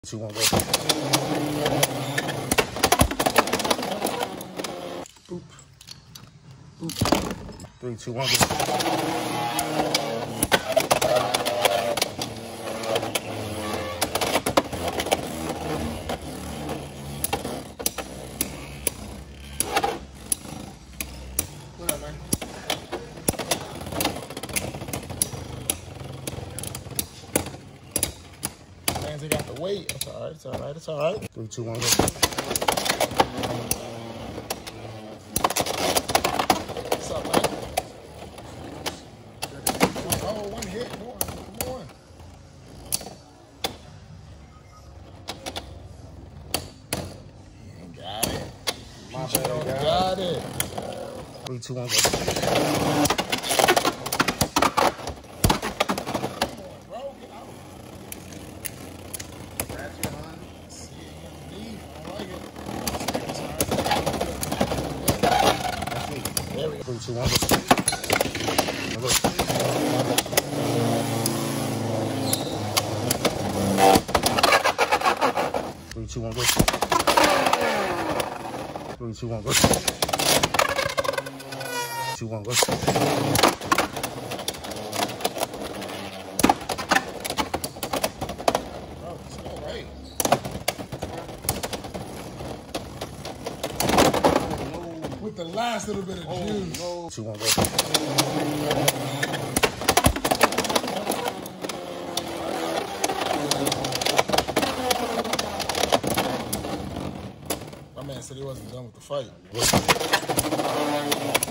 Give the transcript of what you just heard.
2, 1, go. Boop. Boop. 3, 2, 1, go. What up, man? They got the weight. It's all right. It's all right. It's all right. 3, 2, 1, go. What's up, man? Oh, one hit. Come on. Come on. Got it. My bad. Got it. 3, 2, 1, go. There we go. 3, 2, 1, go. 3, 2, 1, go. 3, 2, 1, go. 2, 1, go. Oh, it's all right. With the last little bit of juice. No. 2, 1, go. My man said he wasn't done with the fight.